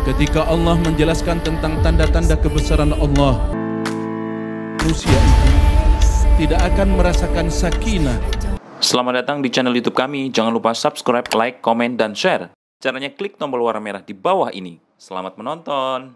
Ketika Allah menjelaskan tentang tanda-tanda kebesaran Allah, manusia itu tidak akan merasakan sakinah. Selamat datang di channel YouTube kami. Jangan lupa subscribe, like, komen, dan share. Caranya klik tombol warna merah di bawah ini. Selamat menonton.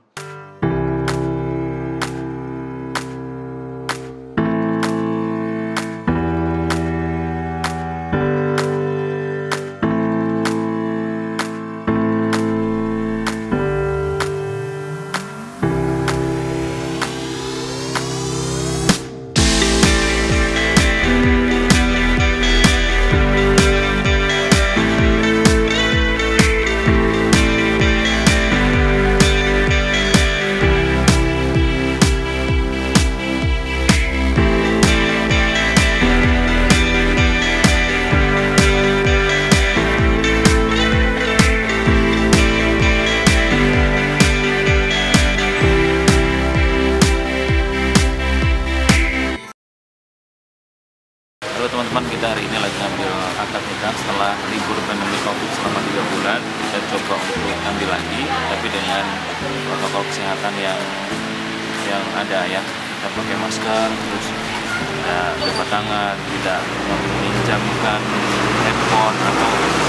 Halo teman-teman, kita hari ini lagi ngambil akad nikah setelah libur pandemi COVID selama 3 bulan. Kita coba untuk ambil lagi, tapi dengan protokol kesehatan yang ada ya. Kita pakai masker, terus jabat tangan, tidak meminjamkan handphone atau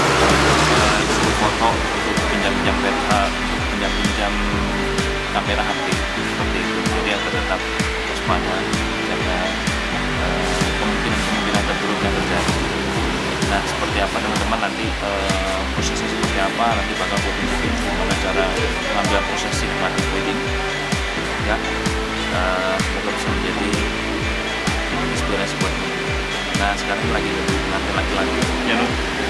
foto untuk pinjam-pinjam kamera HP seperti itu. Jadi agar tetap waspada jaga kemungkinan terburuk yang terjadi. Nah, seperti apa teman-teman nanti prosesnya seperti apa, nanti bakal gue tunjukin bagaimana cara mengambil prosesi wedding ya. Semoga bisa menjadi inspirasi buat teman. Nah, sekarang lagi nanti lagi ya loh.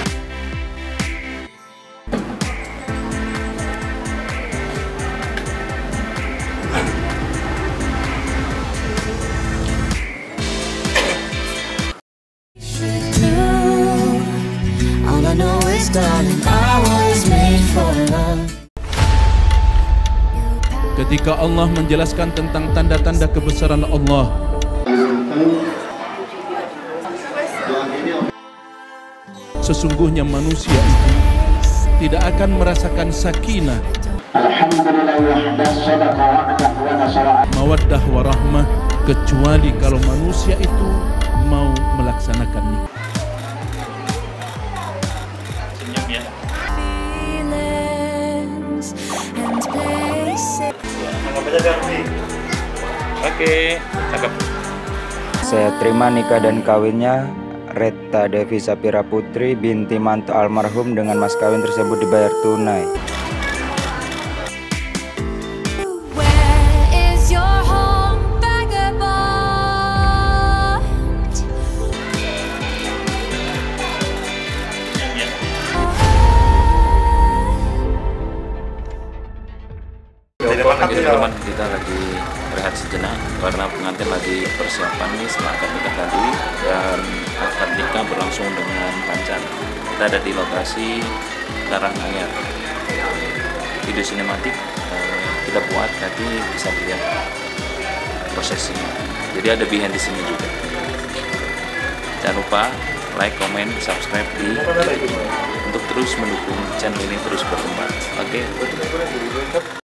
Ketika Allah menjelaskan tentang tanda-tanda kebesaran Allah, sesungguhnya manusia itu tidak akan merasakan sakinah, mawaddah warahmah, kecuali kalau manusia itu mau melaksanakan nikah. Senyum ya. Oke, cakep. Saya terima nikah dan kawinnya Retta Devi Sapira Putri binti mantu almarhum dengan mas kawin tersebut dibayar tunai. Jadi teman-teman, kita lagi rehat sejenak karena pengantin lagi persiapan nih setelah akad nikah tadi, dan akad nikah berlangsung dengan lancar. Kita ada di lokasi Karanganyar. Video sinematik kita buat, nanti bisa lihat prosesnya. Jadi ada behind di sini juga. Jangan lupa like, comment, subscribe di untuk terus mendukung channel ini terus berkembang. Oke.